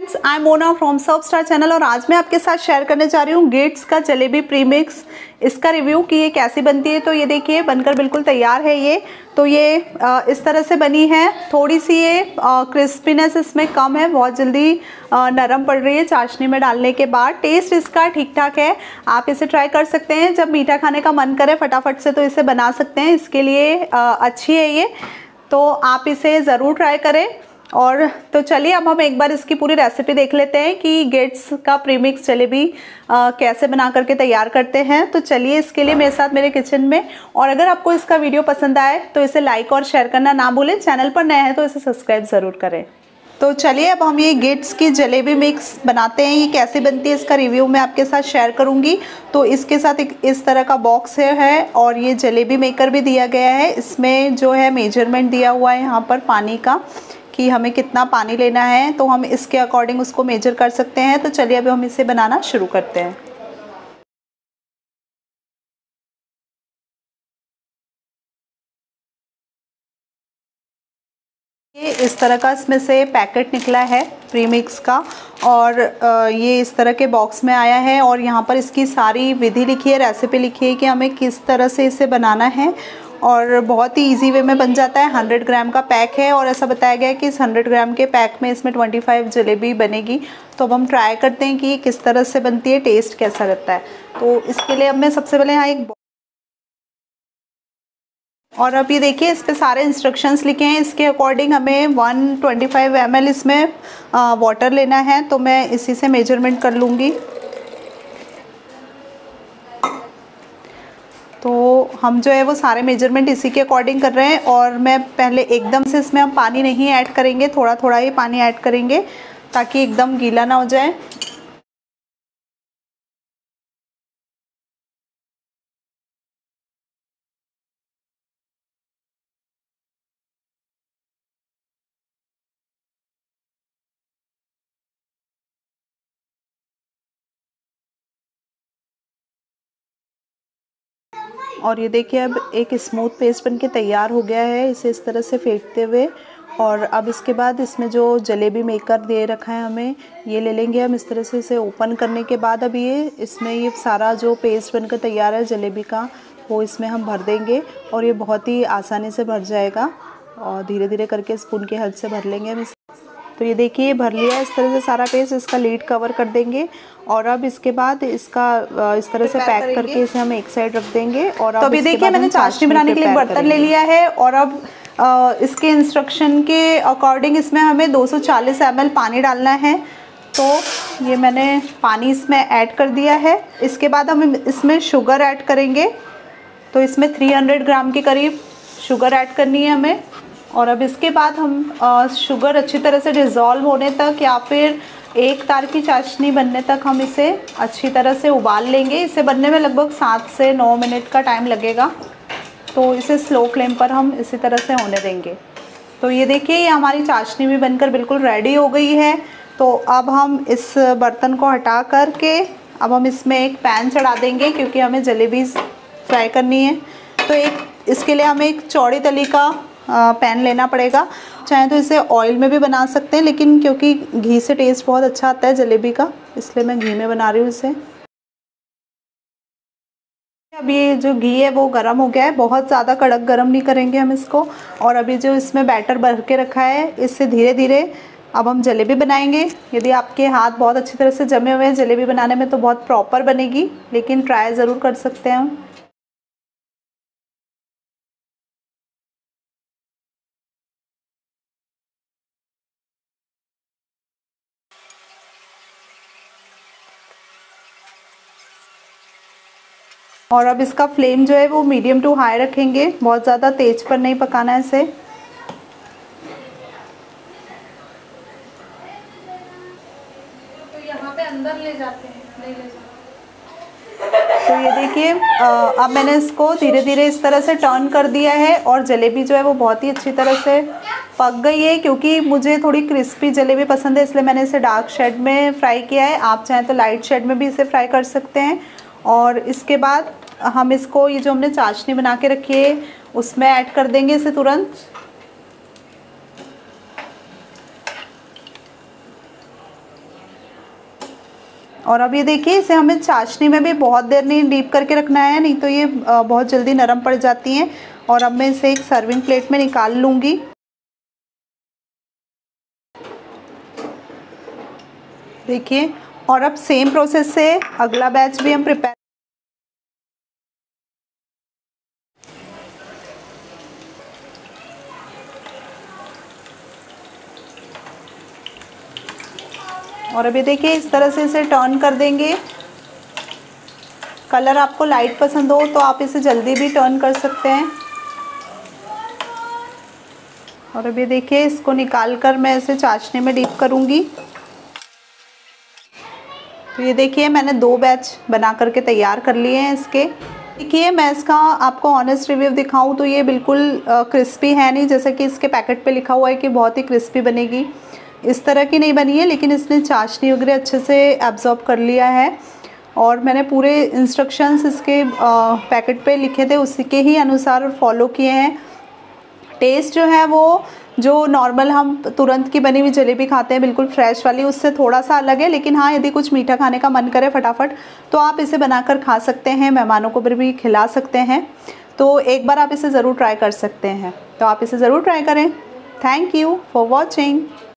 I am Mona from Sab Star channel और आज मैं आपके साथ शेयर करने जा रही हूँ गेट्स का जलेबी प्रीमिक्स। इसका रिव्यू कि ये कैसी बनती है। तो ये देखिए बनकर बिल्कुल तैयार है ये। तो ये इस तरह से बनी है। थोड़ी सी ये क्रिस्पीनेस इसमें कम है, बहुत जल्दी नरम पड़ रही है चाशनी में डालने के बाद। टेस्ट इसका ठीक ठाक है, आप इसे ट्राई कर सकते हैं। जब मीठा खाने का मन करे फटाफट से तो इसे बना सकते हैं, इसके लिए अच्छी है ये। तो आप इसे ज़रूर ट्राई करें। और तो चलिए अब हम एक बार इसकी पूरी रेसिपी देख लेते हैं कि गेट्स का प्रीमिक्स जलेबी कैसे बना करके तैयार करते हैं। तो चलिए इसके लिए मेरे साथ मेरे किचन में। और अगर आपको इसका वीडियो पसंद आए तो इसे लाइक और शेयर करना ना भूलें। चैनल पर नए हैं तो इसे सब्सक्राइब ज़रूर करें। तो चलिए अब हम ये गेट्स की जलेबी मिक्स बनाते हैं। ये कैसे बनती है इसका रिव्यू मैं आपके साथ शेयर करूंगी। तो इसके साथ एक इस तरह का बॉक्स है और ये जलेबी मेकर भी दिया गया है। इसमें जो है मेजरमेंट दिया हुआ है यहाँ पर पानी का कि हमें कितना पानी लेना है, तो हम इसके अकॉर्डिंग उसको मेजर कर सकते हैं। तो चलिए अब हम इसे बनाना शुरू करते हैं। ये इस तरह का इसमें से पैकेट निकला है प्रीमिक्स का और ये इस तरह के बॉक्स में आया है। और यहाँ पर इसकी सारी विधि लिखी है, रेसिपी लिखी है कि हमें किस तरह से इसे बनाना है। और बहुत ही इजी वे में बन जाता है। 100 ग्राम का पैक है और ऐसा बताया गया है कि इस 100 ग्राम के पैक में इसमें 25 जलेबी बनेगी। तो अब हम ट्राई करते हैं कि किस तरह से बनती है, टेस्ट कैसा रहता है। तो इसके लिए अब मैं सबसे पहले यहाँ एक और अब ये देखिए इस पे सारे इंस्ट्रक्शंस लिखे हैं। इसके अकॉर्डिंग हमें 125 ml इसमें वाटर लेना है। तो मैं इसी से मेजरमेंट कर लूँगी। तो हम जो है वो सारे मेजरमेंट इसी के अकॉर्डिंग कर रहे हैं। और मैं पहले एकदम से इसमें हम पानी नहीं ऐड करेंगे, थोड़ा थोड़ा ही पानी ऐड करेंगे ताकि एकदम गीला ना हो जाए। और ये देखिए अब एक स्मूथ पेस्ट बनके तैयार हो गया है, इसे इस तरह से फेंटते हुए। और अब इसके बाद इसमें जो जलेबी मेकर दे रखा है हमें, ये ले लेंगे हम इस तरह से। इसे ओपन करने के बाद अब ये इसमें ये सारा जो पेस्ट बनकर तैयार है जलेबी का वो इसमें हम भर देंगे। और ये बहुत ही आसानी से भर जाएगा और धीरे धीरे करके स्पून की हेल्प से भर लेंगे हम इसे। तो ये देखिए भर लिया इस तरह से सारा पेस्ट। इसका लीड कवर कर देंगे और अब इसके बाद इसका इस तरह से पैक करके इसे हम एक साइड रख देंगे। और अब अभी देखिए मैंने चाशनी बनाने के लिए बर्तन ले लिया है। और अब इसके इंस्ट्रक्शन के अकॉर्डिंग इसमें हमें 240 ml पानी डालना है। तो ये मैंने पानी इसमें ऐड कर दिया है। इसके बाद हम इसमें शुगर ऐड करेंगे। तो इसमें 300 ग्राम के करीब शुगर ऐड करनी है हमें। और अब इसके बाद हम शुगर अच्छी तरह से डिज़ोल्व होने तक या फिर एक तार की चाशनी बनने तक हम इसे अच्छी तरह से उबाल लेंगे। इसे बनने में लगभग 7 से 9 मिनट का टाइम लगेगा। तो इसे स्लो फ्लेम पर हम इसी तरह से होने देंगे। तो ये देखिए ये हमारी चाशनी भी बनकर बिल्कुल रेडी हो गई है। तो अब हम इस बर्तन को हटा करके अब हम इसमें एक पैन चढ़ा देंगे क्योंकि हमें जलेबी फ्राई करनी है। तो इसके लिए हमें एक चौड़ी तली का पैन लेना पड़ेगा। चाहे तो इसे ऑयल में भी बना सकते हैं, लेकिन क्योंकि घी से टेस्ट बहुत अच्छा आता है जलेबी का, इसलिए मैं घी में बना रही हूँ इसे। अब ये जो घी है वो गर्म हो गया है, बहुत ज़्यादा कड़क गर्म नहीं करेंगे हम इसको। और अभी जो इसमें बैटर भर के रखा है इससे धीरे धीरे अब हम जलेबी बनाएंगे। यदि आपके हाथ बहुत अच्छी तरह से जमे हुए हैं जलेबी बनाने में तो बहुत प्रॉपर बनेगी, लेकिन ट्राई ज़रूर कर सकते हैं हम। और अब इसका फ्लेम जो है वो मीडियम टू हाई रखेंगे, बहुत ज़्यादा तेज पर नहीं पकाना है इसे। तो यहाँ पे अंदर ले जाते हैं, नहीं ले जाते। तो ये देखिए अब मैंने इसको धीरे धीरे इस तरह से टर्न कर दिया है और जलेबी जो है वो बहुत ही अच्छी तरह से पक गई है। क्योंकि मुझे थोड़ी क्रिस्पी जलेबी पसंद है इसलिए मैंने इसे डार्क शेड में फ्राई किया है। आप चाहें तो लाइट शेड में भी इसे फ्राई कर सकते हैं। और इसके बाद हम इसको ये जो हमने चाशनी बना के रखी है उसमें ऐड कर देंगे इसे तुरंत। और अब ये देखिए इसे हमें चाशनी में भी बहुत देर नहीं डीप करके रखना है, नहीं तो ये बहुत जल्दी नरम पड़ जाती हैं। और अब मैं इसे एक सर्विंग प्लेट में निकाल लूँगी। देखिए, और अब सेम प्रोसेस से अगला बैच भी हम प्रिपेयर। और अभी देखिए इस तरह से इसे टर्न कर देंगे। कलर आपको लाइट पसंद हो तो आप इसे जल्दी भी टर्न कर सकते हैं। और अभी देखिए इसको निकाल कर मैं इसे चाशनी में डीप करूँगी। तो ये देखिए मैंने 2 बैच बना करके तैयार कर लिए हैं इसके। देखिए मैं इसका आपको ऑनेस्ट रिव्यू दिखाऊं तो ये बिल्कुल क्रिस्पी है नहीं, जैसे कि इसके पैकेट पे लिखा हुआ है कि बहुत ही क्रिस्पी बनेगी। इस तरह की नहीं बनी है, लेकिन इसने चाशनी वगैरह अच्छे से एब्जॉर्ब कर लिया है। और मैंने पूरे इंस्ट्रक्शंस इसके पैकेट पे लिखे थे उसी के ही अनुसार फॉलो किए हैं। टेस्ट जो है वो जो नॉर्मल हम तुरंत की बनी हुई जलेबी खाते हैं बिल्कुल फ्रेश वाली, उससे थोड़ा सा अलग है। लेकिन हाँ, यदि कुछ मीठा खाने का मन करे फटाफट तो आप इसे बनाकर खा सकते हैं, मेहमानों को भी खिला सकते हैं। तो एक बार आप इसे ज़रूर ट्राई कर सकते हैं, तो आप इसे ज़रूर ट्राई करें। Thank you for watching.